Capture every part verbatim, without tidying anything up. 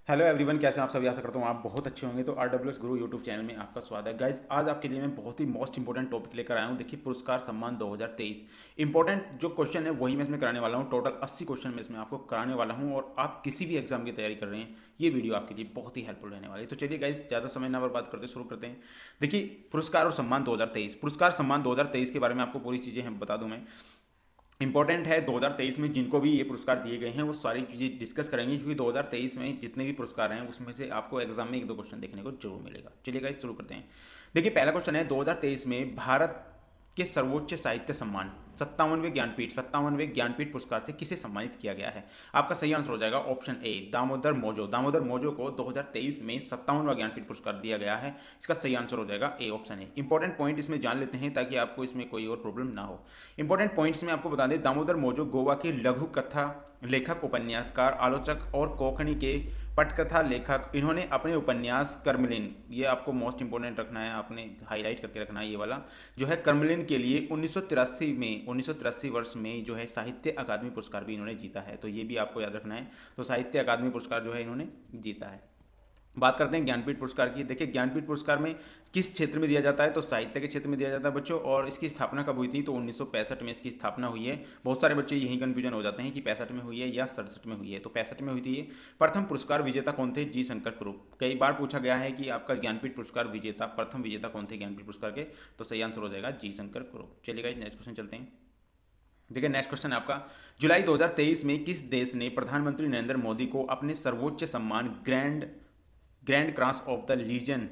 Hello everyone, कैसे हैं आप सभी। आशा करता हूँ आप बहुत अच्छे होंगे। तो R W S Guru YouTube channel में आपका स्वागत है। गाइज, आज आपके लिए मैं बहुत ही मोस्ट इंपॉर्टेंट टॉपिक लेकर आया हूँ। देखिए, पुरस्कार सम्मान दो हज़ार तेईस इंपॉर्टेंट जो क्वेश्चन है वही मैं इसमें कराने वाला हूँ। टोटल अस्सी क्वेश्चन मैं इसमें आपको कराने वाला हूँ, और आप किसी भी एग्जाम की तैयारी कर रहे हैं, ये वीडियो आपके लिए बहुत ही हेल्पफुल रहने वाली है। तो चलिए गाइज, ज़्यादा समय ना बर्बाद करते शुरू करते हैं। देखिए, पुरस्कार और सम्मान दो हज़ार तेईस पुरस्कार सम्मान दो हज़ार तेईस के बारे में आपको पूरी चीज़ें हम बता दूँ मैं। इंपॉर्टेंट है, दो हज़ार तेईस में जिनको भी ये पुरस्कार दिए गए हैं वो सारी चीज़ें डिस्कस करेंगे, क्योंकि दो हज़ार तेईस में जितने भी पुरस्कार हैं उसमें से आपको एग्जाम में एक दो क्वेश्चन देखने को जरूर मिलेगा। चलिए गाइस, शुरू करते हैं। देखिए, पहला क्वेश्चन है, दो हज़ार तेईस में भारत के सर्वोच्च साहित्य सम्मान सत्तावनवें ज्ञानपीठ सत्तावनवें ज्ञानपीठ पुरस्कार से किसे सम्मानित किया गया है। आपका सही आंसर हो जाएगा ऑप्शन ए, दामोदर मौजो। दामोदर मौजो को दो हज़ार तेईस में सत्तावनवा ज्ञानपीठ पुरस्कार दिया गया है। इसका सही आंसर हो जाएगा A, option A. Important point इसमें जान लेते हैं ताकि आपको इसमें कोई और प्रॉब्लम ना हो। इंपॉर्टेंट पॉइंट्स में आपको बता दें, दामोदर मौजो गोवा के लघु कथा लेखक, उपन्यासकार, आलोचक और कोंकणी के पटकथा लेखक। इन्होंने अपने उपन्यास कर्मलिन, ये आपको मोस्ट इंपोर्टेंट रखना है, आपने हाईलाइट करके रखना है ये वाला जो है, कर्मलिन के लिए उन्नीस सौ तिरासी में उन्नीस सौ तिरासी वर्ष में जो है साहित्य अकादमी पुरस्कार भी इन्होंने जीता है। तो ये भी आपको याद रखना है। तो साहित्य अकादमी पुरस्कार जो है इन्होंने जीता है। बात करते हैं ज्ञानपीठ पुरस्कार की। देखिए, ज्ञानपीठ पुरस्कार में किस क्षेत्र में दिया जाता है, तो साहित्य के क्षेत्र में दिया जाता है बच्चों। और इसकी स्थापना कब हुई थी, तो उन्नीस सौ पैंसठ में इसकी स्थापना हुई है। बहुत सारे बच्चे यही कंफ्यूजन हो जाते हैं कि पैंसठ में हुई है या सड़सठ में हुई है। तो पैंसठ में हुई थी ये। प्रथम पुरस्कार विजेता कौन थे, जी शंकर कुरूप। कई बार पूछा गया है कि आपका ज्ञानपीठ पुरस्कार विजेता, प्रथम विजेता कौन थे ज्ञानपीठ पुरस्कार के, तो सही आंसर हो जाएगा जी शंकर कुरूप। चलिएगा, नेक्स्ट क्वेश्चन चलते हैं। देखिए, नेक्स्ट क्वेश्चन है आपका, जुलाई दो हज़ार तेईस में किस देश ने प्रधानमंत्री नरेंद्र मोदी को अपने सर्वोच्च सम्मान grand grand cross of the legion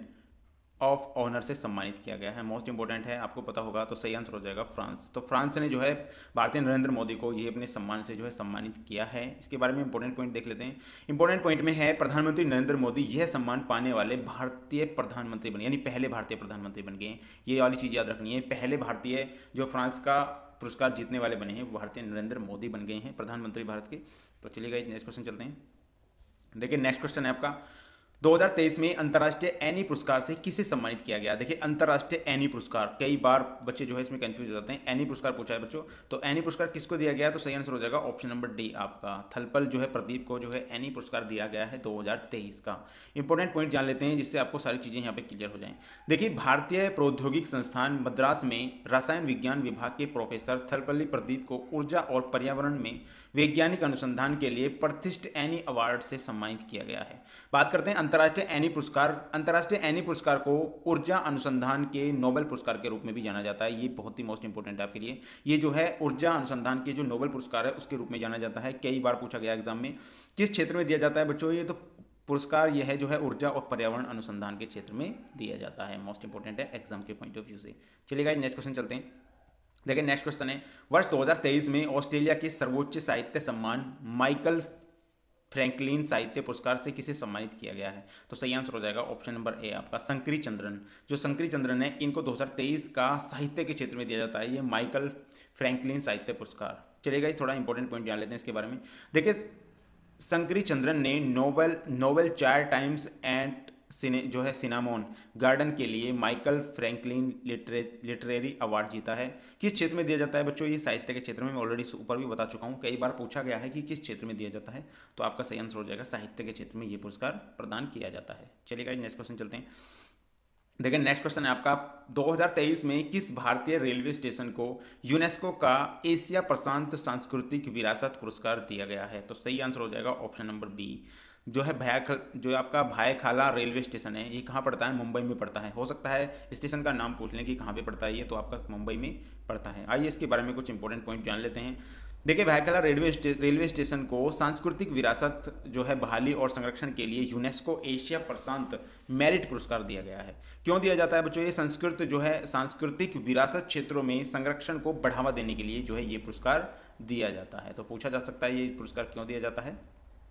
of honour से सम्मानित किया गया है। मोस्ट इंपॉर्टेंट है, आपको पता होगा। तो सही आंसर हो जाएगा फ्रांस। तो फ्रांस ने जो है भारतीय नरेंद्र मोदी को ये अपने सम्मान से जो है सम्मानित किया है। इसके बारे में इंपॉर्टेंट पॉइंट देख लेते हैं। इंपॉर्टेंट पॉइंट में है, प्रधानमंत्री नरेंद्र मोदी यह सम्मान पाने वाले भारतीय प्रधानमंत्री बने, यानी पहले भारतीय प्रधानमंत्री बन गए हैं। ये वाली चीज़ याद रखनी है, पहले भारतीय जो फ्रांस का पुरस्कार जीतने वाले बने हैं वो भारतीय नरेंद्र मोदी बन गए हैं, प्रधानमंत्री भारत के। तो चलिएगा, नेक्स्ट क्वेश्चन चलते हैं। देखिए, नेक्स्ट क्वेश्चन है आपका, दो हज़ार तेईस में अंतर्राष्ट्रीय एनी पुरस्कार से किसे सम्मानित किया गया। देखिए, अंतर्राष्ट्रीय एनी पुरस्कार, कई बार बच्चे जो है इसमें कंफ्यूज हो जाते हैं। एनी पुरस्कार पूछा है बच्चों, तो एनी पुरस्कार किसको दिया गया है, तो सही आंसर हो जाएगा ऑप्शन नंबर डी आपका, थलपल जो है प्रदीप को जो है एनी पुरस्कार दिया गया है दो हज़ार तेईस का। इंपॉर्टेंट पॉइंट जान लेते हैं जिससे आपको सारी चीज़ें यहाँ पे क्लियर हो जाएं। देखिए, भारतीय प्रौद्योगिक संस्थान मद्रास में रसायन विज्ञान विभाग के प्रोफेसर थलपल्ली प्रदीप को ऊर्जा और पर्यावरण में वैज्ञानिक अनुसंधान के लिए प्रतिष्ठित एनी अवार्ड से सम्मानित किया गया है। बात करते हैं अंतर्राष्ट्रीय एनी पुरस्कार। अंतर्राष्ट्रीय एनी पुरस्कार को ऊर्जा अनुसंधान के नोबेल पुरस्कार के रूप में भी जाना जाता है। ये बहुत ही मोस्ट इंपॉर्टेंट है आपके लिए। ये जो है ऊर्जा अनुसंधान के जो नोबेल पुरस्कार है उसके रूप में जाना जाता है। कई बार पूछा गया एग्जाम में, किस क्षेत्र में दिया जाता है बच्चों, ये तो पुरस्कार यह है जो है ऊर्जा और पर्यावरण अनुसंधान के क्षेत्र में दिया जाता है। मोस्ट इंपॉर्टेंट है एग्जाम के पॉइंट ऑफ व्यू से। चलिएगा, नेक्स्ट क्वेश्चन चलते हैं। देखिए, नेक्स्ट क्वेश्चन है, वर्ष दो हज़ार तेईस में ऑस्ट्रेलिया के सर्वोच्च साहित्य सम्मान माइकल फ्रैंकलिन साहित्य पुरस्कार से किसे सम्मानित किया गया है, तो सही आंसर हो जाएगा ऑप्शन नंबर ए आपका, शंकरी चंद्रन। जो शंकरी चंद्रन है, इनको दो हज़ार तेईस का साहित्य के क्षेत्र में दिया जाता है, ये माइकल फ्रैंकलिन साहित्य पुरस्कार। चलेगा, ये थोड़ा इंपॉर्टेंट पॉइंट जान लेते हैं इसके बारे में। देखिए, शंकरी चंद्रन ने नोबेल नोबेल चार टाइम्स एंड सिने जो है सिनामोन गार्डन के लिए माइकल फ्रैंकलिन लिटरे लिटरेरी अवार्ड जीता है। किस क्षेत्र में दिया जाता है बच्चों, ये साहित्य के क्षेत्र में। मैं ऑलरेडी ऊपर भी बता चुका हूँ, कई बार पूछा गया है कि किस क्षेत्र में दिया जाता है, तो आपका सही आंसर हो जाएगा साहित्य के क्षेत्र में ये पुरस्कार प्रदान किया जाता है। चलिएगा, नेक्स्ट क्वेश्चन चलते हैं। देखिए, नेक्स्ट क्वेश्चन है आपका, दो हज़ार तेईस में किस भारतीय रेलवे स्टेशन को यूनेस्को का एशिया प्रशांत सांस्कृतिक विरासत पुरस्कार दिया गया है, तो सही आंसर हो जाएगा ऑप्शन नंबर बी, जो है भाया जो आपका भायखाला रेलवे स्टेशन है। ये कहाँ पड़ता है, मुंबई में पड़ता है। हो सकता है स्टेशन का नाम पूछ लें कि कहाँ पे पड़ता है ये, तो आपका मुंबई में पड़ता है। आइए इसके बारे में कुछ इंपॉर्टेंट पॉइंट जान लेते हैं। देखिए, Byculla railway sta, railway station को सांस्कृतिक विरासत जो है बहाली और संरक्षण के लिए यूनेस्को एशिया प्रशांत मेरिट पुरस्कार दिया गया है। क्यों दिया जाता है बच्चों, ये संस्कृत जो है सांस्कृतिक विरासत क्षेत्रों में संरक्षण को बढ़ावा देने के लिए जो है ये पुरस्कार दिया जाता है। तो पूछा जा सकता है ये पुरस्कार क्यों दिया जाता है।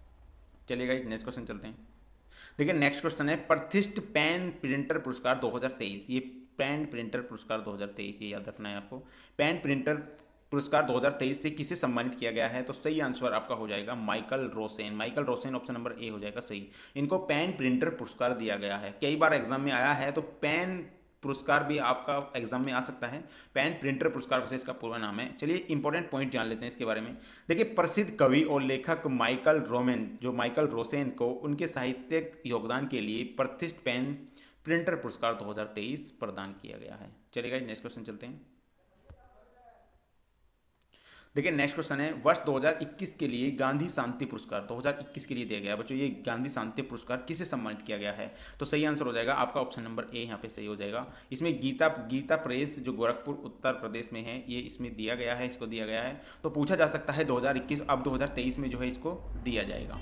चलिएगा, नेक्स्ट क्वेश्चन चलते हैं। देखिए, नेक्स्ट क्वेश्चन है, प्रतिष्ठित पेन प्रिंटर पुरस्कार दो हज़ार तेईस। ये पेन प्रिंटर पुरस्कार दो हज़ार तेईस, ये याद रखना है आपको। पेन प्रिंटर पुरस्कार दो हज़ार तेईस से किसे सम्मानित किया गया है, तो सही आंसर आपका हो जाएगा Michael Rosen. Michael Rosen option number A हो जाएगा सही। इनको पेन प्रिंटर पुरस्कार दिया गया है। कई बार एग्जाम में आया है, तो पेन पुरस्कार भी आपका एग्जाम में आ सकता है। पेन प्रिंटर पुरस्कार वैसे इसका पूरा नाम है। चलिए इंपॉर्टेंट पॉइंट जान लेते हैं इसके बारे में। देखिए, प्रसिद्ध कवि और लेखक माइकल रोमेन जो माइकल रोसेन को उनके साहित्यिक योगदान के लिए प्रतिष्ठित पेन प्रिंटर पुरस्कार दो हज़ार तेईस प्रदान किया गया है। चलिए गाइस नेक्स्ट क्वेश्चन चलते हैं। देखिए नेक्स्ट क्वेश्चन है, वर्ष दो हज़ार इक्कीस के लिए गांधी शांति पुरस्कार दो हज़ार इक्कीस के लिए दिया गया बच्चों, ये गांधी शांति पुरस्कार किसे सम्मानित किया गया है? तो सही आंसर हो जाएगा आपका ऑप्शन नंबर ए यहाँ पे सही हो जाएगा। इसमें गीता गीता प्रेस जो गोरखपुर उत्तर प्रदेश में है, ये इसमें दिया गया है, इसको दिया गया है। तो पूछा जा सकता है दो हज़ार इक्कीस, अब दो हज़ार तेईस में जो है इसको दिया जाएगा।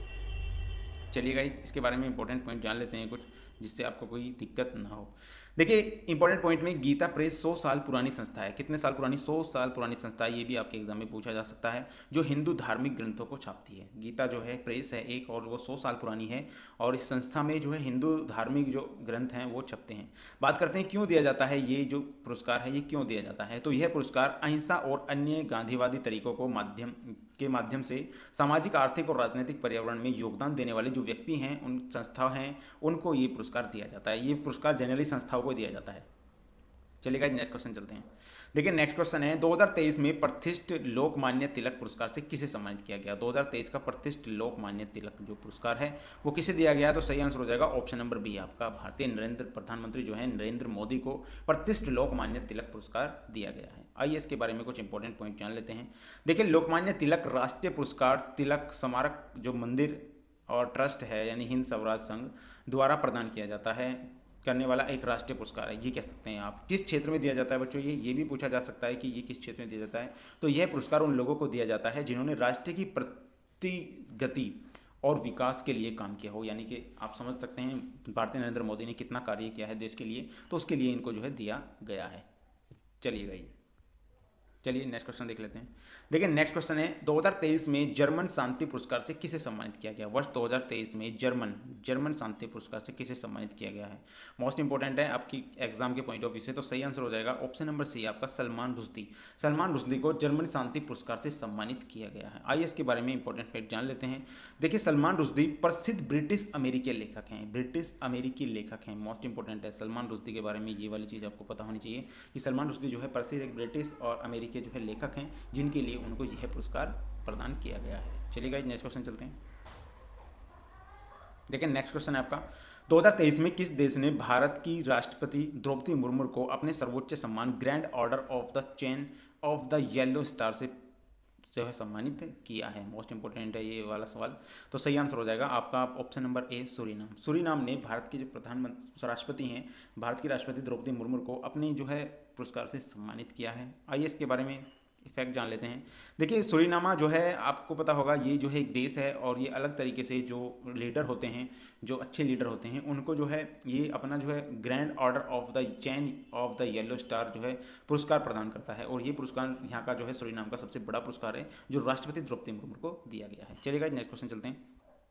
चलिएगा इसके बारे में इंपॉर्टेंट पॉइंट जान लेते हैं कुछ, जिससे आपको कोई दिक्कत ना हो। देखिए इंपॉर्टेंट पॉइंट में, गीता प्रेस सौ साल पुरानी संस्था है। कितने साल पुरानी? सौ साल पुरानी संस्था है। ये भी आपके एग्जाम में पूछा जा सकता है, जो हिंदू धार्मिक ग्रंथों को छापती है। गीता जो है प्रेस है एक, और वो सौ साल पुरानी है, और इस संस्था में जो है हिंदू धार्मिक जो ग्रंथ हैं वो छपते हैं। बात करते हैं क्यों दिया जाता है ये जो पुरस्कार है, ये क्यों दिया जाता है? तो यह पुरस्कार अहिंसा और अन्य गांधीवादी तरीकों को माध्यम के माध्यम से सामाजिक, आर्थिक और राजनीतिक पर्यावरण में योगदान देने वाले जो व्यक्ति हैं, उन संस्था हैं, उनको ये पुरस्कार दिया जाता है। ये पुरस्कार जनरली संस्थाओं को दिया जाता है। चलिए नेक्स्ट क्वेश्चन चलते हैं। देखिए नेक्स्ट क्वेश्चन है, दो हज़ार तेईस में प्रतिष्ठित लोकमान्य तिलक पुरस्कार से किसे सम्मानित किया गया? दो हज़ार तेईस का प्रतिष्ठित लोकमान्य तिलक जो पुरस्कार है वो किसे दिया गया? तो सही आंसर हो जाएगा ऑप्शन नंबर बी आपका, भारतीय नरेंद्र प्रधानमंत्री जो है नरेंद्र मोदी को प्रतिष्ठित लोकमान्य तिलक पुरस्कार दिया गया है। आइए इसके बारे में कुछ इंपॉर्टेंट पॉइंट जान लेते हैं। देखिए लोकमान्य तिलक राष्ट्रीय पुरस्कार तिलक स्मारक जो मंदिर और ट्रस्ट है, यानी हिंद स्वराज संघ द्वारा प्रदान किया जाता है करने वाला एक राष्ट्रीय पुरस्कार है। ये कह सकते हैं आप। किस क्षेत्र में दिया जाता है बच्चों? ये ये भी पूछा जा सकता है कि ये किस क्षेत्र में दिया जाता है। तो यह पुरस्कार उन लोगों को दिया जाता है जिन्होंने राष्ट्र की प्रगति और विकास के लिए काम किया हो। यानी कि आप समझ सकते हैं भारतीय नरेंद्र मोदी ने कितना कार्य किया है देश के लिए, तो उसके लिए इनको जो है दिया गया है। चलिएगा ये चलिए नेक्स्ट क्वेश्चन देख लेते हैं। देखिए नेक्स्ट क्वेश्चन है, दो हज़ार तेईस में जर्मन शांति पुरस्कार से किसे सम्मानित किया गया? वर्ष दो हज़ार तेईस में जर्मन जर्मन शांति पुरस्कार से किसे सम्मानित किया गया है? मोस्ट इंपॉर्टेंट है आपकी एग्जाम के पॉइंट ऑफ व्यू से। तो सही आंसर हो जाएगा ऑप्शन नंबर सी आपका, सलमान रुश्दी। सलमान रुश्दी को जर्मन शांति पुरस्कार से सम्मानित किया गया है। आइए इसके बारे में इंपॉर्टेंट फैक्ट जान लेते हैं। देखिए सलमान रुश्दी प्रसिद्ध ब्रिटिश अमेरिकी लेखक हैं, ब्रिटिश अमेरिकी लेखक हैं। मोस्ट इंपॉर्टेंट है सलमान रुश्दी के बारे में, ये वाली चीज़ आपको पता होनी चाहिए कि सलमान रुश्दी जो है प्रसिद्ध एक ब्रिटिश और अमेरिकी जो है लेखक हैं, जिनके लिए उनको यह पुरस्कार प्रदान किया गया है। चलिए गाइस नेक्स्ट क्वेश्चन चलते हैं। देखिए नेक्स्ट क्वेश्चन है आपका, दो हज़ार तेईस में किस देश ने भारत की राष्ट्रपति द्रौपदी मुर्मू को अपने सर्वोच्च सम्मान grand order of the chain of the yellow star से जो है सम्मानित किया है? मोस्ट इंपॉर्टेंट है ये वाला सवाल। तो सही आंसर हो जाएगा आपका option number A, Suriname. Suriname ने भारत के जो प्रधानमंत्री राष्ट्रपति हैं, भारत की राष्ट्रपति द्रौपदी मुर्मू को अपने जो है पुरस्कार से सम्मानित किया है। आइए इसके बारे में इफेक्ट जान लेते हैं। देखिए सूरीनामा जो है आपको पता होगा, ये जो है एक देश है, और ये अलग तरीके से जो लीडर होते हैं, जो अच्छे लीडर होते हैं, उनको जो है ये अपना जो है grand order of the chain of the yellow star जो है पुरस्कार प्रदान करता है। और ये पुरस्कार यहाँ का जो है सूरीनाम का सबसे बड़ा पुरस्कार है, जो राष्ट्रपति द्रौपदी मुर्मू को दिया गया है। चलिएगा नेक्स्ट क्वेश्चन चलते हैं।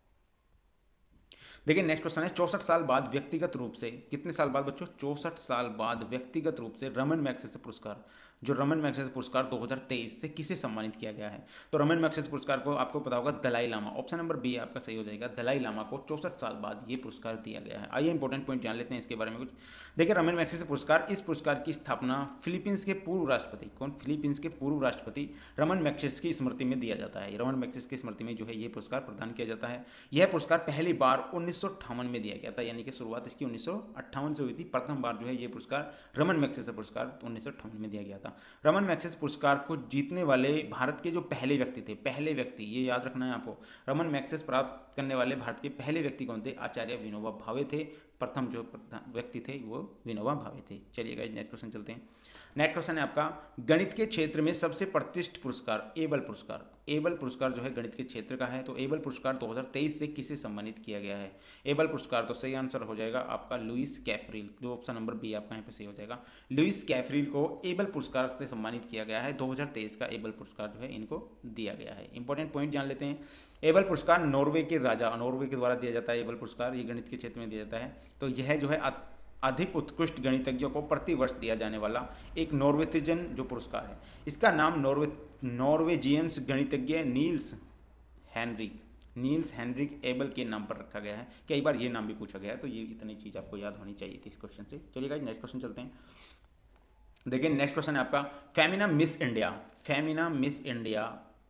देखिए नेक्स्ट क्वेश्चन है, चौसठ साल बाद व्यक्तिगत रूप से, कितने साल बाद बच्चों? चौसठ साल बाद व्यक्तिगत रूप से रमन मैग्सेसे पुरस्कार, जो रमन मैग्सेसे पुरस्कार दो हज़ार तेईस से किसे सम्मानित किया गया है? तो रमन मैग्सेसे पुरस्कार को आपको पता होगा Dalai Lama. Option number B आपका सही हो जाएगा, दलाई लामा को चौसठ साल बाद ये पुरस्कार दिया गया है। आइए इंपॉर्टेंट पॉइंट जान लेते हैं इसके बारे में कुछ। देखिए रमन मैग्सेसे पुरस्कार, इस पुरस्कार की स्थापना फिलीपींस के पूर्व राष्ट्रपति, कौन? फिलीपींस के पूर्व राष्ट्रपति रमन मैग्सेसे की स्मृति में दिया जाता है। रमन मैग्सेसे की स्मृति में जो है ये पुरस्कार प्रदान किया जाता है। यह पुरस्कार पहली बार उन्नीस सौ अट्ठावन में दिया गया था, यानी कि शुरुआत इसकी उन्नीस सौ अट्ठावन से हुई थी। प्रथम बार जो है ये पुरस्कार रमन मैग्सेसे पुरस्कार उन्नीस सौ अट्ठावन में दिया गया था। रमन मैग्सेसे पुरस्कार को जीतने वाले भारत के जो पहले व्यक्ति थे, पहले व्यक्ति ये याद रखना है आपको, रमन मैग्सेसे प्राप्त करने वाले भारत के पहले व्यक्ति कौन थे? आचार्य विनोबा भावे थे। प्रथम जो व्यक्ति थे वो विनोबा भावे थे। चलिए गाइस नेक्स्ट क्वेश्चन चलते हैं। नेक्स्ट क्वेश्चन है आपका, गणित के क्षेत्र में सबसे प्रतिष्ठित पुरस्कार एबल पुरस्कार। एबल पुरस्कार जो है गणित के क्षेत्र का है, तो एबल पुरस्कार दो हज़ार तेईस से किसे सम्मानित किया गया है? एबल पुरस्कार, तो सही आंसर हो जाएगा आपका लुइस कैफरील, जो ऑप्शन नंबर बी आपका यहाँ पे सही हो जाएगा। लुइस कैफरील को एबल पुरस्कार से सम्मानित किया गया है। दो हज़ार तेईस का एबल पुरस्कार जो है इनको दिया गया है। इंपॉर्टेंट पॉइंट जान लेते हैं। एबल पुरस्कार नॉर्वे के राजा, नॉर्वे के द्वारा दिया जाता है एबल पुरस्कार, ये गणित के क्षेत्र में दिया जाता है। तो यह जो है अधिक उत्कृष्ट गणितज्ञों को प्रति वर्ष दिया जाने वाला एक नॉर्वेजियन जो पुरस्कार है। इसका नाम नॉर्वे नॉर्वेजियंस गणितज्ञ Niels Henrik Niels Henrik Abel के नाम पर रखा गया है। कई बार ये नाम भी पूछा गया है, तो ये इतनी चीज़ आपको याद होनी चाहिए थी इस क्वेश्चन से। चलिए गाइस नेक्स्ट क्वेश्चन चलते हैं। देखिए नेक्स्ट क्वेश्चन है आपका Femina miss India. Femina miss India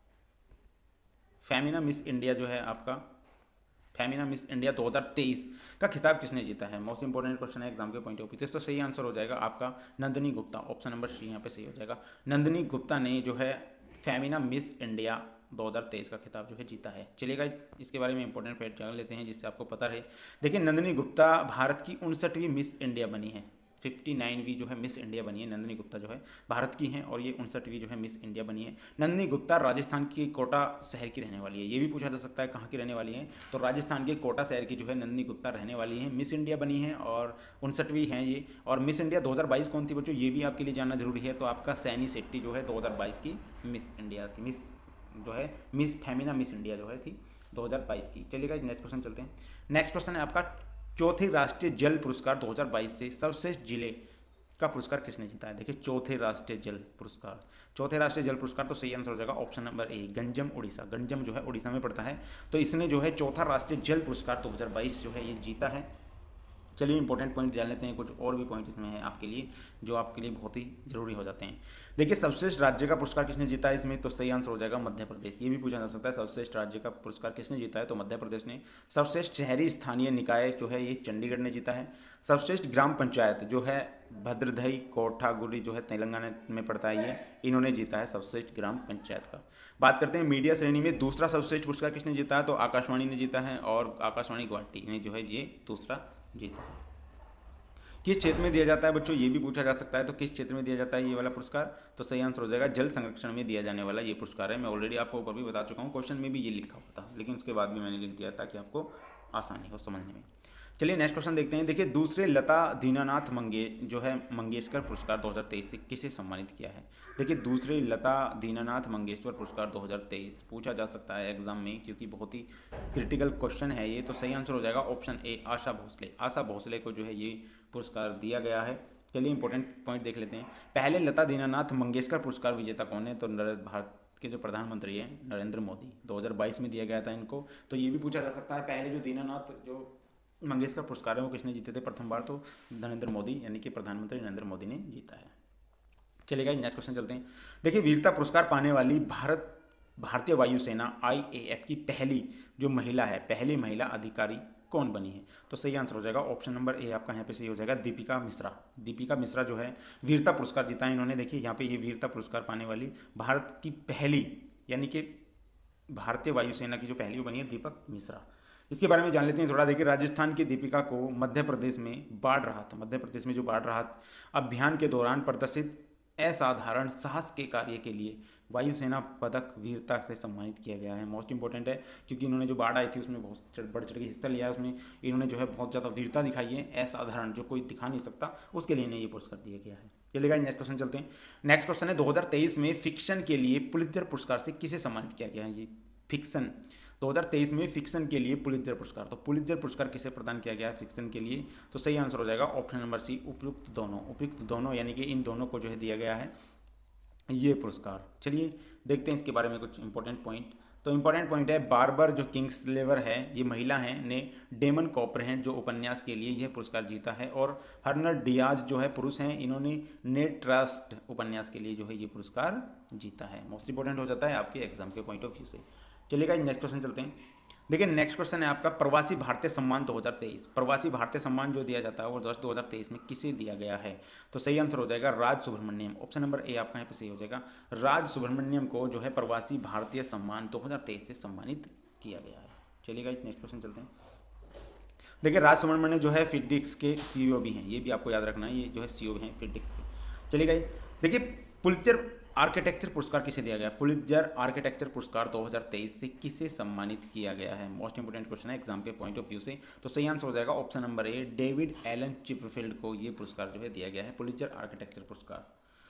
Femina miss India जो है आपका फेमिना मिस इंडिया दो हज़ार तेईस का खिताब किसने जीता है? मोस्ट इंपोर्टेंट क्वेश्चन है एग्जाम के पॉइंट ऑफ व्यू से। तो सही आंसर हो जाएगा आपका Nandini Gupta. Option number C यहाँ पे सही हो जाएगा। नंदिनी गुप्ता ने जो है फेमिना मिस इंडिया दो हज़ार तेईस का खिताब जो है जीता है। चलिएगा इसके बारे में इंपॉर्टेंट फैक्ट जान लेते हैं जिससे आपको पता रहे। देखिए नंदिनी गुप्ता भारत की उनसठवीं मिस इंडिया बनी है। उनसठवीं जो है मिस इंडिया बनी है नंदिनी गुप्ता जो है भारत की हैं, और ये उनसठवीं जो है मिस इंडिया बनी है। नंदिनी गुप्ता राजस्थान की कोटा शहर की रहने वाली है। ये भी पूछा जा सकता है कहाँ की रहने वाली है, तो राजस्थान के कोटा शहर की जो है नंदिनी गुप्ता रहने वाली है। मिस इंडिया बनी है और उनसठवीं हैं ये। और मिस इंडिया दो हज़ार बाईस कौन थी बच्चों, ये भी आपके लिए जानना जरूरी है। तो आपका सैनी शेट्टी जो है दो हज़ार बाईस की मिस इंडिया थी। मिस जो है मिस फेमिना मिस इंडिया जो है थी दो हज़ार बाईस की। चलिएगा नेक्स्ट क्वेश्चन चलते हैं। नेक्स्ट क्वेश्चन है आपका चौथे राष्ट्रीय जल पुरस्कार दो हज़ार बाईस से सर्वश्रेष्ठ जिले का पुरस्कार किसने जीता है? देखिए चौथे राष्ट्रीय जल पुरस्कार चौथे राष्ट्रीय जल पुरस्कार तो सही आंसर हो जाएगा option number A Ganjam Orissa. Ganjam जो है उड़ीसा में पड़ता है, तो इसने जो है चौथा राष्ट्रीय जल पुरस्कार दो हज़ार बाईस जो है ये जीता है। चलिए इंपॉर्टेंट पॉइंट जान लेते हैं, कुछ और भी पॉइंट इसमें है आपके लिए जो आपके लिए बहुत ही जरूरी हो जाते हैं। देखिए सर्वश्रेष्ठ राज्य का पुरस्कार किसने जीता है इसमें, तो सही आंसर हो जाएगा मध्य प्रदेश। ये भी पूछा जा सकता है सर्वश्रेष्ठ राज्य का पुरस्कार किसने जीता है, तो मध्य प्रदेश ने। सर्वश्रेष्ठ शहरी स्थानीय निकाय जो है ये चंडीगढ़ ने जीता है। सर्वश्रेष्ठ ग्राम पंचायत जो है भद्रदही कोठागुडी जो है तेलंगाना में पड़ता है, ये इन्होंने जीता है सर्वश्रेष्ठ ग्राम पंचायत का। बात करते हैं मीडिया श्रेणी में दूसरा सर्वश्रेष्ठ पुरस्कार किसने जीता है, तो आकाशवाणी ने जीता है, और आकाशवाणी गुवाहाटी ने जो है ये दूसरा जीता है। किस क्षेत्र में दिया जाता है बच्चों, ये भी पूछा जा सकता है, तो किस क्षेत्र में दिया जाता है ये वाला पुरस्कार, तो सही आंसर हो जाएगा जल संरक्षण में दिया जाने वाला ये पुरस्कार है। मैं ऑलरेडी आपको ऊपर भी बता चुका हूँ, क्वेश्चन में भी ये लिखा हुआ था, लेकिन उसके बाद भी मैंने लिख दिया ताकि आपको आसानी हो समझने में। चलिए नेक्स्ट क्वेश्चन देखते हैं। देखिए दूसरे लता दीनानाथ मंगे जो है मंगेशकर पुरस्कार दो हज़ार तेईस से किसे सम्मानित किया है? देखिए दूसरे लता दीनानाथ मंगेशकर पुरस्कार दो हज़ार तेईस पूछा जा सकता है एग्जाम में, क्योंकि बहुत ही क्रिटिकल क्वेश्चन है ये। तो सही आंसर हो जाएगा ऑप्शन ए आशा भोसले। आशा भोसले को जो है ये पुरस्कार दिया गया है। चलिए इंपॉर्टेंट पॉइंट देख लेते हैं। पहले लता दीनानाथ मंगेशकर पुरस्कार विजेता कौन है, तो भारत के जो प्रधानमंत्री हैं नरेंद्र मोदी, दो हज़ार बाईस में दिया गया था इनको। तो ये भी पूछा जा सकता है पहले जो दीनानाथ जो मंगेशकर पुरस्कार है वो किसने जीते थे प्रथम बार, तो नरेंद्र मोदी यानी कि प्रधानमंत्री नरेंद्र मोदी ने जीता है। चलिएगा नेक्स्ट क्वेश्चन चलते हैं। देखिए वीरता पुरस्कार पाने वाली भारत भारतीय वायुसेना आई ए एफ की पहली जो महिला है, पहली महिला अधिकारी कौन बनी है, तो सही आंसर हो जाएगा ऑप्शन नंबर ए आपका यहाँ पे सही हो जाएगा दीपिका मिश्रा। दीपिका मिश्रा जो है वीरता पुरस्कार जीता है इन्होंने। देखिए यहाँ पे ये वीरता पुरस्कार पाने वाली भारत की पहली यानी कि भारतीय वायुसेना की जो पहली बनी है दीपक मिश्रा। इसके बारे में जान लेते हैं थोड़ा। देखिए राजस्थान की दीपिका को मध्य प्रदेश में बाढ़ राहत मध्य प्रदेश में जो बाढ़ राहत अभियान के दौरान प्रदर्शित असाधारण साहस के कार्य के लिए वायुसेना पदक वीरता से सम्मानित किया गया है। मोस्ट इंपॉर्टेंट है क्योंकि इन्होंने जो बाढ़ आई थी उसमें बहुत बढ़ चढ़ के हिस्सा लिया है, उसमें इन्होंने जो है बहुत ज़्यादा वीरता दिखाई है, असाधारण जो कोई दिखा नहीं सकता, उसके लिए इन्हें ये पुरस्कार दिया गया है। चलिएगा नेक्स्ट क्वेश्चन चलते हैं। नेक्स्ट क्वेश्चन है दो हज़ार तेईस में फिक्शन के लिए पुलित्जर पुरस्कार से किसे सम्मानित किया गया है? ये फिक्शन दो हज़ार तेईस में फिक्शन के लिए पुलित्जर पुरस्कार, तो पुलित्जर पुरस्कार किसे प्रदान किया गया है फिक्शन के लिए, तो सही आंसर हो जाएगा ऑप्शन नंबर सी उपयुक्त दोनों। उपयुक्त दोनों यानी कि इन दोनों को जो है दिया गया है ये पुरस्कार। चलिए देखते हैं इसके बारे में कुछ इंपॉर्टेंट पॉइंट। तो इंपॉर्टेंट पॉइंट है बारबर जो किंग्सलेवर है ये महिला हैं ने डेमन कॉपरहेंट जो उपन्यास के लिए यह पुरस्कार जीता है, और हर्नर डियाज जो है पुरुष हैं, इन्होंने नेट ट्रस्ट उपन्यास के लिए जो है ये पुरस्कार जीता है। मोस्ट इंपॉर्टेंट हो जाता है आपके एग्जाम के पॉइंट ऑफ व्यू से। चलिएगा नेक्स्ट क्वेश्चन चलते हैं। देखिए नेक्स्ट क्वेश्चन है आपका प्रवासी भारतीय सम्मान दो हज़ार तेईस। प्रवासी भारतीय सम्मान जो दिया जाता है वो दो हज़ार तेईस में किसे दिया गया है, तो सही आंसर हो जाएगा Raj Subramaniam. Option number A आपका यहाँ पे सही हो जाएगा। राज सुब्रमण्यम को जो है प्रवासी भारतीय सम्मान दो हज़ार तेईस से सम्मानित किया गया है। चलिएगा नेक्स्ट क्वेश्चन चलते हैं। देखिए राज सुब्रमण्यम जो है फिडिक्स के सीईओ भी हैं, ये भी आपको याद रखना है, ये जो है सीईओ हैं फिडिक्स के। चलिएगा देखिए पुलित्जर आर्किटेक्चर पुरस्कार किसे दिया गया? पुलित्जर आर्किटेक्चर पुरस्कार दो हज़ार तेईस से किसे सम्मानित किया गया है? मोस्ट इंपोर्टेंट क्वेश्चन है एग्जाम के पॉइंट ऑफ व्यू से। तो सही आंसर हो जाएगा option number A David Alan Chipperfield को ये पुरस्कार जो है दिया गया है पुलित्जर आर्किटेक्चर पुरस्कार।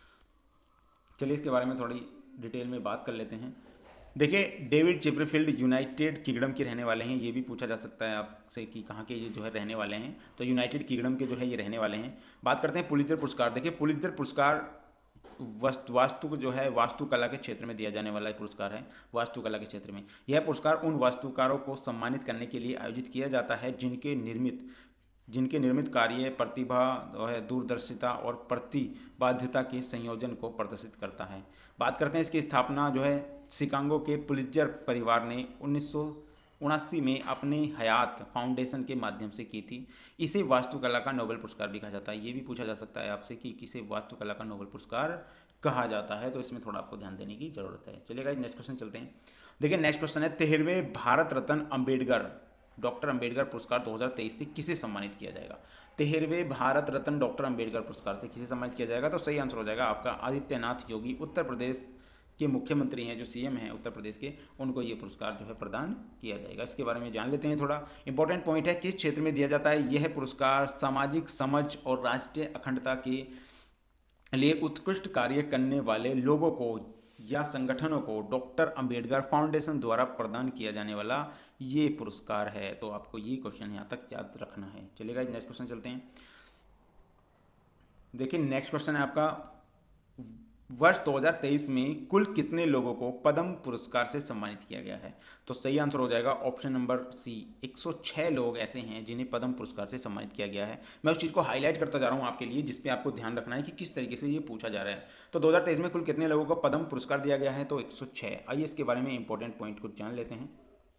चलिए इसके बारे में थोड़ी डिटेल में बात कर लेते हैं। देखिए डेविड चिपरफील्ड यूनाइटेड किंगडम के रहने वाले हैं, ये भी पूछा जा सकता है आपसे कि कहाँ के ये जो है रहने वाले हैं, तो यूनाइटेड किंगडम के जो है ये रहने वाले हैं। बात करते हैं पुलित्जर पुरस्कार। देखिए पुलित्जर पुरस्कार वस्तु वास्तु जो है वास्तुकला के क्षेत्र में दिया जाने वाला पुरस्कार है। वास्तुकला के क्षेत्र में यह पुरस्कार उन वास्तुकारों को सम्मानित करने के लिए आयोजित किया जाता है जिनके निर्मित जिनके निर्मित कार्य प्रतिभा जो है दूरदर्शिता और प्रतिबाध्यता के संयोजन को प्रदर्शित करता है। बात करते हैं इसकी स्थापना जो है शिकागो के पुलित्जर परिवार ने उन्नीस सौ उनासी में अपने हयात फाउंडेशन के माध्यम से की थी। इसे वास्तुकला का नोबेल पुरस्कार भी कहा जाता है। ये भी पूछा जा सकता है आपसे कि किसे वास्तुकला का नोबेल पुरस्कार कहा जाता है, तो इसमें थोड़ा आपको ध्यान देने की जरूरत है। चलिए गाइस नेक्स्ट क्वेश्चन चलते हैं। देखिए नेक्स्ट क्वेश्चन है तेरहवें भारत रत्न अंबेडकर डॉक्टर अंबेडकर पुरस्कार दो हज़ार तेईस से किसे सम्मानित किया जाएगा। तेरहवें भारत रत्न डॉक्टर अंबेडकर पुरस्कार से किसे सम्मानित किया जाएगा, तो सही आंसर हो जाएगा आपका आदित्यनाथ योगी, उत्तर प्रदेश के मुख्यमंत्री हैं, जो सीएम हैं उत्तर प्रदेश के, उनको ये पुरस्कार जो है प्रदान किया जाएगा। इसके बारे में जान लेते हैं। थोड़ा इंपॉर्टेंट पॉइंट है, किस क्षेत्र में दिया जाता है। यह पुरस्कार सामाजिक समझ और राष्ट्रीय अखंडता के लिए उत्कृष्ट कार्य करने वाले लोगों को या संगठनों को डॉक्टर अंबेडकर फाउंडेशन द्वारा प्रदान किया जाने वाला ये पुरस्कार है। तो आपको ये क्वेश्चन यहाँ तक याद रखना है। चलिएगा नेक्स्ट क्वेश्चन चलते हैं। देखिए नेक्स्ट क्वेश्चन है आपका, वर्ष दो हज़ार तेईस में कुल कितने लोगों को पद्म पुरस्कार से सम्मानित किया गया है, तो सही आंसर हो जाएगा ऑप्शन नंबर सी, एक सौ छह लोग ऐसे हैं जिन्हें पद्म पुरस्कार से सम्मानित किया गया है। मैं उस चीज़ को हाईलाइट करता जा रहा हूं आपके लिए, जिसपे आपको ध्यान रखना है कि किस तरीके से ये पूछा जा रहा है। तो दो हज़ार तेईस में कुल कितने लोगों को पद्म पुरस्कार दिया गया है, तो एक सौ छह। आइए इसके बारे में इंपॉर्टेंट पॉइंट कुछ जान लेते हैं।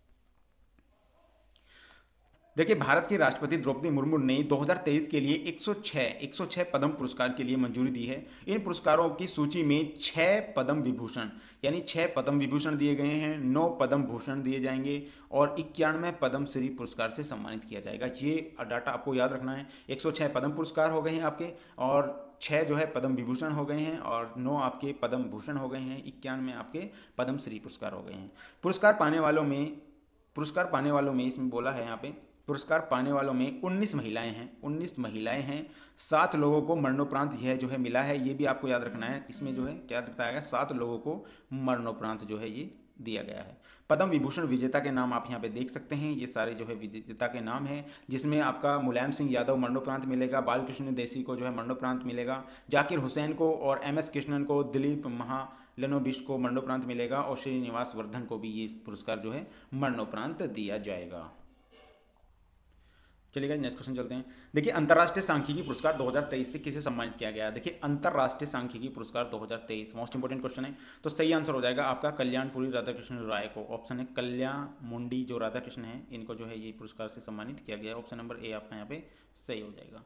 देखिए भारत की राष्ट्रपति द्रौपदी मुर्मू ने दो हज़ार तेईस के लिए एक सौ छह पद्म पुरस्कार के लिए मंजूरी दी है। इन पुरस्कारों की सूची में छह पद्म विभूषण यानी छह पद्म विभूषण दिए गए हैं, नौ पद्म भूषण दिए जाएंगे और इक्यानवे पद्म श्री पुरस्कार से सम्मानित किया जाएगा। ये डाटा आपको याद रखना है। एक सौ छह पद्म पुरस्कार हो गए हैं आपके, और छः जो है पद्म विभूषण हो गए हैं, और नौ आपके पद्म भूषण हो गए हैं, इक्यानवे आपके पद्म श्री पुरस्कार हो गए हैं। पुरस्कार पाने वालों में पुरस्कार पाने वालों में इसमें बोला है यहाँ पे पुरस्कार पाने वालों में उन्नीस महिलाएं हैं उन्नीस महिलाएं हैं सात लोगों को मरणोपरांत यह जो है मिला है। ये भी आपको याद रखना है। इसमें जो है क्या बताया गया, सात लोगों को मरणोपरांत जो है ये दिया गया है। पद्म विभूषण विजेता के नाम आप यहाँ पे देख सकते हैं। ये सारे जो है विजेता के नाम हैं, जिसमें आपका मुलायम सिंह यादव मरणोपरांत मिलेगा, बालकृष्ण देसी को जो है मरणोपरांत मिलेगा, जाकिर हुसैन को और एम एस कृष्णन को, दिलीप महालनोबिश को मरणोपरांत मिलेगा, और श्रीनिवास वर्धन को भी ये पुरस्कार जो है मरणोपरांत दिया जाएगा। चलिए नेक्स्ट क्वेश्चन चलते हैं। देखिए अंतर्राष्ट्रीय सांख्यिकी पुरस्कार दो हज़ार तेईस से किसे सम्मानित किया गया। देखिए अंतर्राष्ट्रीय सांख्यिकी पुरस्कार दो हज़ार तेईस मोस्ट इंपोर्टेंट क्वेश्चन है, तो सही आंसर हो जाएगा आपका कल्याणपुरी राधाकृष्ण राय को। ऑप्शन है कल्याण मुंडी जो राधाकृष्ण है, इनको जो है ये पुरस्कार से सम्मानित किया गया। ऑप्शन नंबर ए आपका यहाँ पे सही हो जाएगा।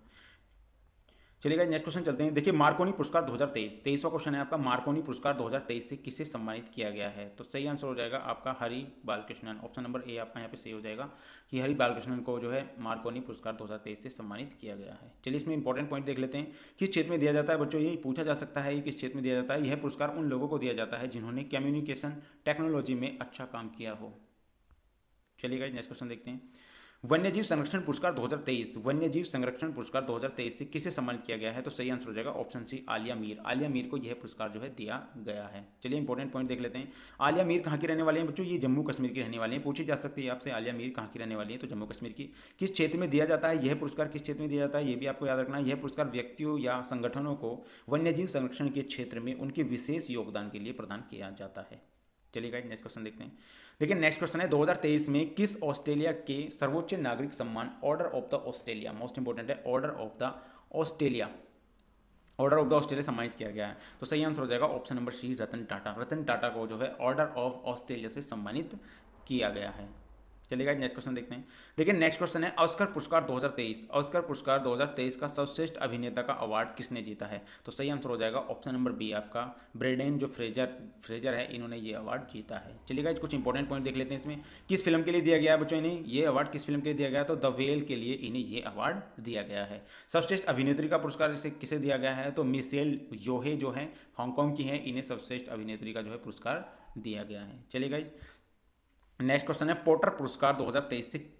चलिए नेक्स्ट क्वेश्चन चलते हैं। देखिए मार्कोनी पुरस्कार दो हज़ार तेईस तेईसवां क्वेश्चन है आपका, मार्कोनी पुरस्कार दो हज़ार तेईस से किसे सम्मानित किया गया है, तो सही आंसर हो जाएगा आपका Hari Balakrishnan. Option number A आपका यहाँ पे सही हो जाएगा कि हरि बालकृष्णन को जो है मार्कोनी पुरस्कार दो हज़ार तेईस से सम्मानित किया गया है। चलिए इसमें इंपॉर्टेंट पॉइंट देख लेते हैं, किस क्षेत्र में दिया जाता है। बच्चों ये पूछा जा सकता है किस क्षेत्र में दिया जाता है। यह पुरस्कार उन लोगों को दिया जाता है जिन्होंने कम्युनिकेशन टेक्नोलॉजी में अच्छा काम किया हो। चलिए नेक्स्ट क्वेश्चन देखते हैं। वन्यजीव संरक्षण पुरस्कार दो हज़ार तेईस वन्यजीव संरक्षण पुरस्कार दो हज़ार तेईस से किसे सम्मानित किया गया है, तो सही आंसर हो जाएगा ऑप्शन सी आलिया मीर। आलिया मीर को यह पुरस्कार जो है दिया गया है। चलिए इंपॉर्टेंट पॉइंट देख लेते हैं। आलिया मीर कहाँ की रहने वाली हैं बच्चों, ये जम्मू कश्मीर की रहने वाली हैं। पूछी जा सकती है आपसे आलिया मीर कहाँ की रहने वाली है, तो जम्मू कश्मीर की। किस क्षेत्र में दिया जाता है, यह पुरस्कार किस क्षेत्र में दिया जाता है, ये भी आपको याद रखना है। यह पुरस्कार व्यक्तियों या संगठनों को वन्यजीव संरक्षण के क्षेत्र में उनके विशेष योगदान के लिए प्रदान किया जाता है। चलिए गाइस नेक्स्ट क्वेश्चन देखते हैं। देखिए नेक्स्ट क्वेश्चन है दो हज़ार तेईस में किस ऑस्ट्रेलिया के सर्वोच्च नागरिक सम्मान order of the Australia, most important है, order of the Australia order of the Australia सम्मानित किया गया है, तो सही आंसर हो जाएगा option number C Ratan Tata. Ratan Tata को जो है ऑर्डर ऑफ ऑस्ट्रेलिया से सम्मानित किया गया है। चलिए नेक्स्ट क्वेश्चन देखते हैं। देखिए नेक्स्ट क्वेश्चन है ऑस्कर पुरस्कार दो हज़ार तेईस ऑस्कर पुरस्कार दो हज़ार तेईस का सर्वश्रेष्ठ अभिनेता का अवार्ड किसने जीता है, तो सही आंसर हो जाएगा ऑप्शन नंबर बी आपका ब्रेडेन जो फ्रेजर फ्रेजर है, इन्होंने ये अवार्ड जीता है। चलिए गाइस कुछ इंपॉर्टेंट पॉइंट देख लेते हैं। इसमें किस फिल्म के लिए दिया गया है बच्चों, इन्हें ये अवार्ड किस फिल्म के लिए दिया गया है, तो द वेल के लिए इन्हें ये अवार्ड दिया गया है। सर्वश्रेष्ठ अभिनेत्री का पुरस्कार इसे किसे दिया गया है, तो मिशेल योहे जो है हांगकांग की है, इन्हें सर्वश्रेष्ठ अभिनेत्री का जो है पुरस्कार दिया गया है। चलिए गाइस नेक्स्ट क्वेश्चन है पोर्टर पुरस्कार दो हज़ार तेईस से किसे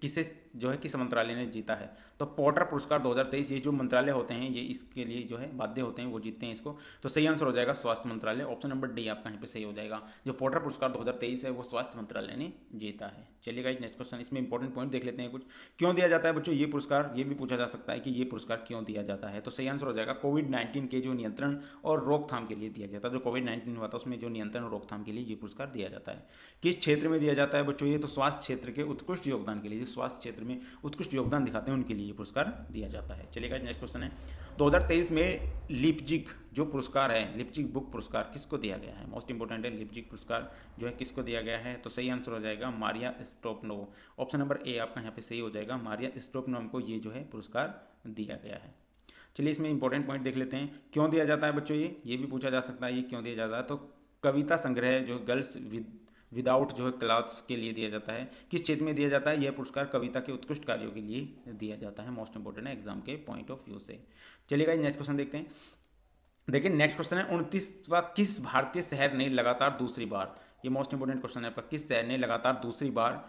जो है किस मंत्रालय ने जीता है? तो पोर्टर पुरस्कार दो हज़ार तेईस, ये जो मंत्रालय होते हैं ये इसके लिए जो है बाध्य होते हैं, वो जीतते हैं इसको। तो सही आंसर हो जाएगा स्वास्थ्य मंत्रालय। ऑप्शन नंबर डी आपका यहाँ पे सही हो जाएगा। जो पोर्टर पुरस्कार दो हज़ार तेईस है वो स्वास्थ्य मंत्रालय ने जीता है। चलिए गाइस नेक्स्ट क्वेश्चन, इसमें इंपॉर्टेंट पॉइंट देख लेते हैं कुछ। क्यों दिया जाता है बच्चों ये पुरस्कार? ये भी पूछा जा सकता है कि ये पुरस्कार क्यों दिया जाता है। तो सही आंसर हो जाएगा कोविड नाइन्टीन के जो नियंत्रण और रोकथाम के लिए दिया जाता है। जो कोविड नाइन्टीन हुआ था उसमें जो नियंत्रण और रोकथाम के लिए ये पुरस्कार दिया जाता है। किस क्षेत्र में दिया जाता है बच्चों ये? तो स्वास्थ्य क्षेत्र के उत्कृष्ट योगदान के लिए, स्वास्थ्य क्षेत्र में उत्कृष्ट योगदान दिखाते हैं उनके लिए ये पुरस्कार दिया जाता है। चलिए गाइस नेक्स्ट क्वेश्चन है, दो हज़ार तेईस में लिपजिग जो पुरस्कार है, लिपजिग बुक पुरस्कार किसको दिया गया है? मोस्ट इंपोर्टेंट है, लिपजिग पुरस्कार जो है किसको दिया गया है? तो सही आंसर हो जाएगा Maria Stepanov. Option number A आपका यहाँ पे सही हो जाएगा, मारिया स्टोपनोव को ये जो है पुरस्कार दिया गया है। चलिए इसमें इंपॉर्टेंट पॉइंट देख लेते हैं, क्यों दिया जाता है बच्चों ये ये भी पूछा जा सकता है, ये क्यों दिया जाता है? तो कविता संग्रह जो गर्ल्स विद विदाउट जो है क्लाथ्स के लिए दिया जाता है। किस क्षेत्र में दिया जाता है? यह पुरस्कार कविता के उत्कृष्ट कार्यों के लिए दिया जाता है। मोस्ट इंपोर्टेंट है एग्जाम के पॉइंट ऑफ व्यू से। चलिए गाइस नेक्स्ट क्वेश्चन देखते हैं। देखिए नेक्स्ट क्वेश्चन है, उनतीसवां किस भारतीय शहर ने लगातार दूसरी बार, ये मोस्ट इंपोर्टेंट क्वेश्चन है आपका, किस शहर ने लगातार दूसरी बार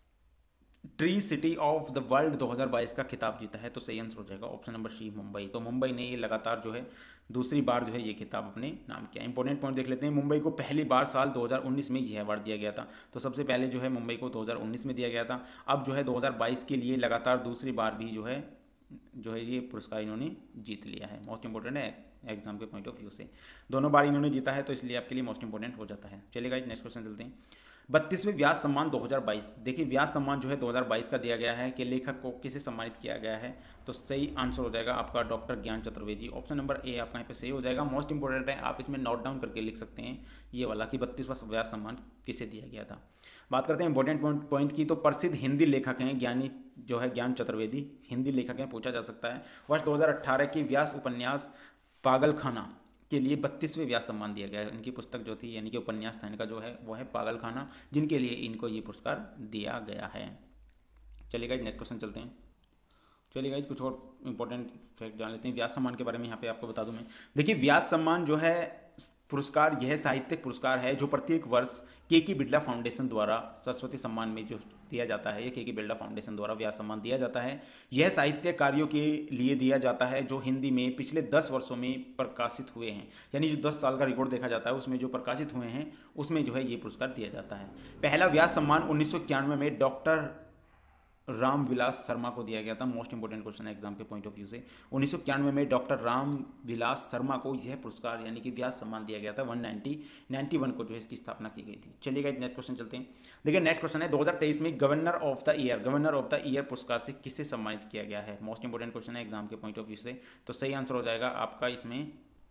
tree city of the world दो हज़ार बाईस का खिताब जीता है? तो सही आंसर हो जाएगा ऑप्शन नंबर सी मुंबई। तो मुंबई ने ये लगातार जो है दूसरी बार जो है ये खिताब अपने नाम किया। इंपॉर्टेंट पॉइंट देख लेते हैं, मुंबई को पहली बार साल दो हज़ार उन्नीस में यह अवार्ड दिया गया था। तो सबसे पहले जो है मुंबई को दो हज़ार उन्नीस में दिया गया था। अब जो है दो हज़ार बाईस के लिए लगातार दूसरी बार भी जो है जो है ये पुरस्कार इन्होंने जीत लिया है। मोस्ट इंपोर्टेंट है एग्जाम के पॉइंट ऑफ व्यू से, दोनों बार इन्होंने जीता है तो इसलिए आपके लिए मोस्ट इंपोर्टेंट हो जाता है। चलिए गाइस नेक्स्ट क्वेश्चन चलते हैं। बत्तीसवें व्यास सम्मान दो हज़ार बाईस, देखिए व्यास सम्मान जो है दो हज़ार बाईस का दिया गया है कि लेखक को किसे सम्मानित किया गया है? तो सही आंसर हो जाएगा आपका डॉक्टर ज्ञान चतुर्वेदी। ऑप्शन नंबर ए आपका यहाँ पे सही हो जाएगा। मोस्ट इंपोर्टेंट है, आप इसमें नोट डाउन करके लिख सकते हैं ये वाला कि बत्तीसवां व्यास सम्मान किसे दिया गया था। बात करते हैं इंपॉर्टेंट पॉइंट पॉइंट की। तो प्रसिद्ध हिंदी लेखक हैं ज्ञानी जो है ज्ञान चतुर्वेदी, हिंदी लेखक हैं, पूछा जा सकता है। वर्ष दो हज़ार अट्ठारह की व्यास उपन्यास पागलखाना के लिए बत्तीसवें व्यास सम्मान दिया गया है। इनकी पुस्तक जो थी यानी कि उपन्यास था इनका जो है वो है पागलखाना, जिनके लिए इनको ये पुरस्कार दिया गया है। चलिए गाइस नेक्स्ट क्वेश्चन चलते हैं। चलिए गाइस कुछ और इंपॉर्टेंट फैक्ट जान लेते हैं व्यास सम्मान के बारे में। यहाँ पे आपको बता दूं मैं, देखिए व्यास सम्मान जो है पुरस्कार यह साहित्यिक पुरस्कार है जो प्रत्येक वर्ष के की बिरला फाउंडेशन द्वारा सरस्वती सम्मान में जो दिया जाता है, के की बिरला फाउंडेशन द्वारा व्यास सम्मान दिया जाता है। यह साहित्य कार्यों के लिए दिया जाता है जो हिंदी में पिछले दस वर्षों में प्रकाशित हुए हैं, यानी जो दस साल का रिकॉर्ड देखा जाता है उसमें जो प्रकाशित हुए हैं उसमें जो है ये पुरस्कार दिया जाता है। पहला व्यास सम्मान उन्नीस सौ इक्यानवे में डॉक्टर राम विलास शर्मा को दिया गया था। मोस्ट इंपोर्टेंट क्वेश्चन है एग्जाम के पॉइंट ऑफ व्यू से। उन्नीस सौ इक्यानवे में डॉक्टर राम विलास शर्मा को यह पुरस्कार यानी कि व्यास सम्मान दिया गया था। वन नाइन्टी नाइन्टी वन को जो है इसकी स्थापना की गई थी। चलिए गाइस नेक्स्ट क्वेश्चन चलते हैं। देखिए नेक्स्ट क्वेश्चन है, दो हज़ार तेईस में governor of the year governor of the year पुरस्कार से किसे सम्मानित किया गया है? मोस्ट इंपोर्टेंट क्वेश्चन है एग्जाम के पॉइंट ऑफ व्यू से। तो सही आंसर हो जाएगा आपका इसमें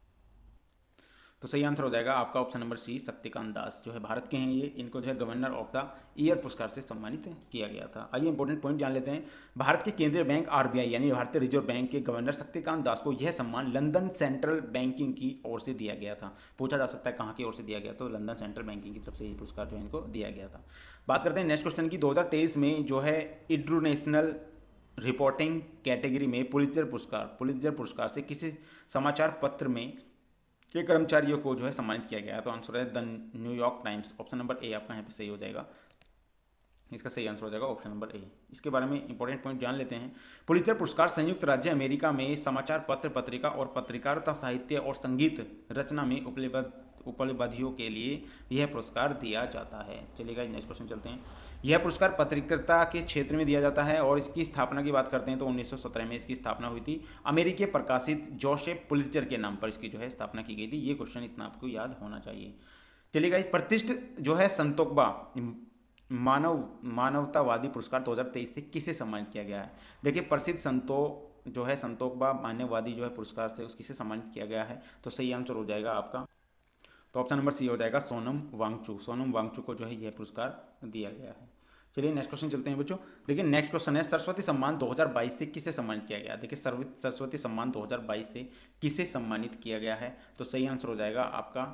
तो सही आंसर हो जाएगा आपका option number C Shaktikanta Das, जो है भारत के हैं ये, इनको जो है गवर्नर ऑफ द ईयर पुरस्कार से सम्मानित किया गया था। आइए इंपॉर्टेंट पॉइंट जान लेते हैं। भारत के केंद्रीय बैंक आरबीआई यानी भारतीय रिजर्व बैंक के गवर्नर शक्तिकांत दास को यह सम्मान लंदन सेंट्रल बैंकिंग की ओर से दिया गया था। पूछा जा सकता है कहाँ की ओर से दिया गया, तो लंदन सेंट्रल बैंकिंग की तरफ से ये पुरस्कार जो है इनको दिया गया था। बात करते हैं नेक्स्ट क्वेश्चन की। दो हज़ार तेईस में जो है इंटरनेशनल रिपोर्टिंग कैटेगरी में पुलित्जर पुरस्कार पुलित्जर पुरस्कार से किसी समाचार पत्र में के कर्मचारियों को जो है सम्मानित किया गया है? तो आंसर है the New York Times. Option number A आपका यहाँ पे सही हो जाएगा, इसका सही आंसर हो जाएगा ऑप्शन नंबर ए। इसके बारे में इंपॉर्टेंट पॉइंट जान लेते हैं। पुलित्जर पुरस्कार संयुक्त राज्य अमेरिका में समाचार पत्र, पत्रिका और पत्रकारिता साहित्य और संगीत रचना में उपलब्ध उपलब्धियों के लिए यह पुरस्कार दिया जाता है। चलिएगा नेक्स्ट क्वेश्चन चलते हैं। यह पुरस्कार पत्रकारिता के क्षेत्र में दिया जाता है और इसकी स्थापना की बात करते हैं तो उन्नीस सौ सत्रह में इसकी स्थापना हुई थी। अमेरिकी प्रकाशित जोसेफ पुलित्जर के नाम पर इसकी जो है स्थापना की गई थी। ये क्वेश्चन इतना आपको याद होना चाहिए। चलिएगा प्रतिष्ठित जो है संतोकबा मानव मानवतावादी पुरस्कार दो हज़ार तेईस से किसे सम्मानित किया गया है? देखिए प्रसिद्ध संतो जो है संतोकबा मानववादी जो है पुरस्कार से उस किसे सम्मानित किया गया है? तो सही आंसर हो जाएगा आपका, तो ऑप्शन नंबर सी हो जाएगा सोनम वांगचुक। सोनम वांगचुक को जो है यह पुरस्कार दिया गया है। चलिए नेक्स्ट क्वेश्चन चलते हैं बच्चों। देखिए नेक्स्ट क्वेश्चन है सरस्वती सम्मान दो हज़ार बाईस से किसे सम्मानित किया गया? देखिए सरस्वती सम्मान दो हज़ार बाईस से किसे सम्मानित किया गया है? तो सही आंसर हो जाएगा आपका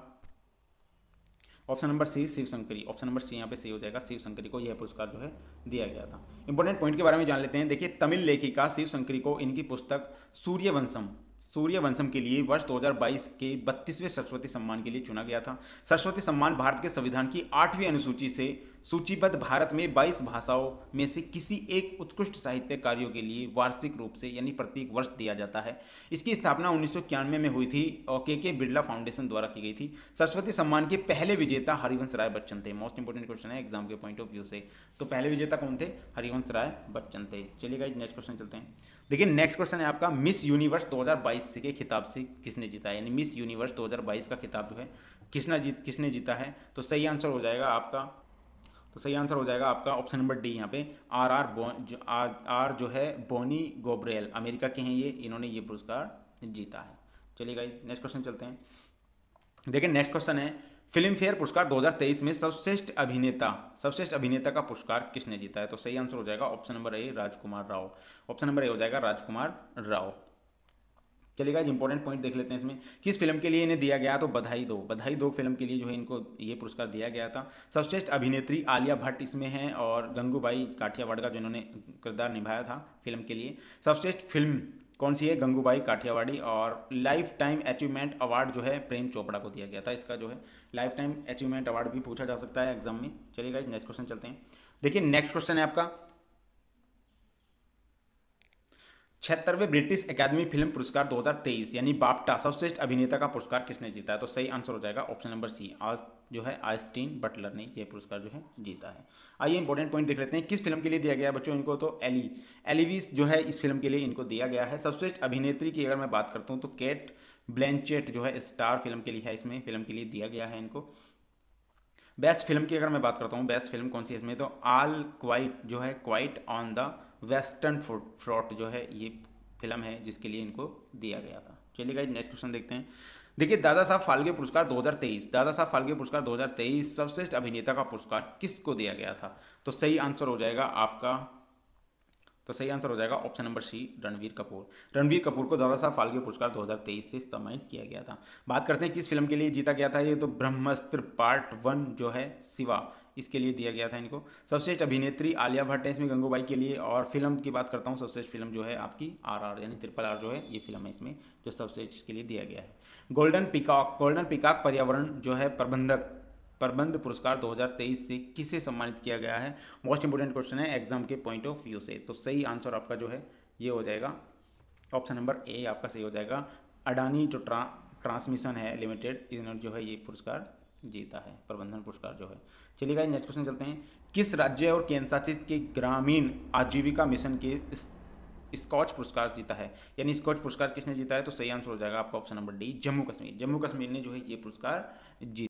option number C Shivshankari. Option number C यहाँ पे सही हो जाएगा, शिवशंकरी को यह पुरस्कार जो है दिया गया था। इंपॉर्टेंट पॉइंट के बारे में जान लेते हैं। देखिए तमिल लेखिका शिवशंकरी को इनकी पुस्तक सूर्यवंशम सूर्यवंशम के लिए वर्ष दो हज़ार बाईस के बत्तीसवें सरस्वती सम्मान के लिए चुना गया था। सरस्वती सम्मान भारत के संविधान की आठवीं अनुसूची से सूचीबद्ध भारत में बाईस भाषाओं में से किसी एक उत्कृष्ट साहित्य कार्यों के लिए वार्षिक रूप से यानी प्रत्येक वर्ष दिया जाता है। इसकी स्थापना उन्नीस सौ इक्यानवे में हुई थी और के के बिरला फाउंडेशन द्वारा की गई थी। सरस्वती सम्मान के पहले विजेता हरिवंश राय बच्चन थे। मोस्ट इंपोर्टेंट क्वेश्चन है एग्जाम के पॉइंट ऑफ व्यू से। तो पहले विजेता कौन थे? हरिवंश राय बच्चन थे। चलिए गाइस नेक्स्ट क्वेश्चन चलते हैं। देखिए नेक्स्ट क्वेश्चन है आपका, मिस यूनिवर्स दो हज़ार बाईस के खिताब से किसने जीता है, यानी मिस यूनिवर्स दो हज़ार बाईस का खिताब जो है किसने जीत किसने जीता है। तो सही आंसर हो जाएगा आपका तो सही आंसर हो जाएगा आपका ऑप्शन नंबर डी। यहाँ पे आर आर जो आर आर जो है बोनी गोब्रियल, अमेरिका के हैं ये, इन्होंने ये पुरस्कार जीता है। चलिए गाइस नेक्स्ट क्वेश्चन चलते हैं। देखिए नेक्स्ट क्वेश्चन है, फिल्म फेयर पुरस्कार दो हज़ार तेईस में सर्वश्रेष्ठ अभिनेता सर्वश्रेष्ठ अभिनेता का पुरस्कार किसने जीता है। तो सही आंसर हो जाएगा option number A Rajkumar Rao. Option number A हो जाएगा राजकुमार राव। चलिएगा इंपॉर्टेंट पॉइंट देख लेते हैं इसमें, किस फिल्म के लिए इन्हें दिया गया। तो बधाई दो बधाई दो फिल्म के लिए जो है इनको ये पुरस्कार दिया गया था। सर्वश्रेष्ठ अभिनेत्री आलिया भट्ट इसमें हैं और गंगूबाई काठियावाड़ का जिन्होंने किरदार निभाया था फिल्म के लिए। सर्वश्रेष्ठ फिल्म कौन सी है? गंगूबाई काठियावाड़ी। और लाइफ टाइम अचीवमेंट अवार्ड जो है प्रेम चोपड़ा को दिया गया था। इसका जो है लाइफ टाइम अचीवमेंट अवार्ड भी पूछा जा सकता है एग्जाम में। चलिएगा नेक्स्ट क्वेश्चन चलते हैं। देखिए नेक्स्ट क्वेश्चन है आपका, छिहत्तरवें ब्रिटिश एकेडमी फिल्म पुरस्कार दो हज़ार तेईस यानी बाफ्टा सर्वश्रेष्ठ अभिनेता का पुरस्कार किसने जीता है। तो सही आंसर हो जाएगा ऑप्शन नंबर सी, आज जो है आइस्टीन बटलर ने यह पुरस्कार जो है जीता है। आइए इंपॉर्टेंट पॉइंट देख लेते हैं, किस फिल्म के लिए दिया गया है बच्चों इनको। तो एली एलिविस जो है इस फिल्म के लिए इनको दिया गया है। सर्वश्रेष्ठ अभिनेत्री की अगर मैं बात करता हूँ तो केट ब्लैंचेट जो है स्टार फिल्म के लिए है, इसमें फिल्म के लिए दिया गया है इनको। बेस्ट फिल्म की अगर मैं बात करता हूँ, बेस्ट फिल्म कौन सी है इसमें, तो ऑल क्वाइट जो है quiet on the western front जो है ये फिल्म है जिसके लिए इनको दिया गया था। चलिए गाइस नेक्स्ट क्वेश्चन देखते हैं। देखिए दादा साहब फाल्के पुरस्कार दो हज़ार तेईस दादा साहब फाल्के पुरस्कार दो हज़ार तेईस सर्वश्रेष्ठ अभिनेता का पुरस्कार किसको दिया गया था। तो सही आंसर हो जाएगा आपका तो सही आंसर हो जाएगा option number C Ranveer Kapoor. Ranveer Kapoor को दादा साहब फाल्के पुरस्कार दो हज़ार तेईस से सम्मानित किया गया था। बात करते हैं किस फिल्म के लिए जीता गया था ये, तो ब्रह्मास्त्र पार्ट वन जो है शिवा इसके लिए दिया गया था इनको। सर्वश्रेष्ठ अभिनेत्री आलिया भट्ट है इसमें गंगूबाई के लिए। और फिल्म की बात करता हूँ, सर्वश्रेष्ठ फिल्म जो है आपकी आर आर यानी ट्रिपल आर जो है ये फिल्म है इसमें जो सर्वश्रेष्ठ के लिए दिया गया है। गोल्डन पिकॉक गोल्डन पिकॉक पर्यावरण जो है प्रबंधक प्रबंध पुरस्कार दो हज़ार तेईस से किसे सम्मानित किया गया है। मोस्ट इंपोर्टेंट क्वेश्चन है एग्जाम के पॉइंट ऑफ व्यू से। तो सही आंसर आपका जो है ये हो जाएगा ऑप्शन नंबर ए आपका सही हो जाएगा। अडानी जो ट्रा ट्रांसमिशन है लिमिटेड इन्होंने जो है ये पुरस्कार जीता है, प्रबंधन पुरस्कार जो है। चलिए गाइस नेक्स्ट क्वेश्चन चलते हैं। किस राज्य और केंद्र शासित के ग्रामीण आजीविका मिशन के स्कॉच पुरस्कार जीता है, यानी स्कॉच पुरस्कार किसने जीता है। तो सही आंसर हो जाएगा आपका option number D Jammu Kashmir. Jammu Kashmir ने जो है ये पुरस्कार जीता।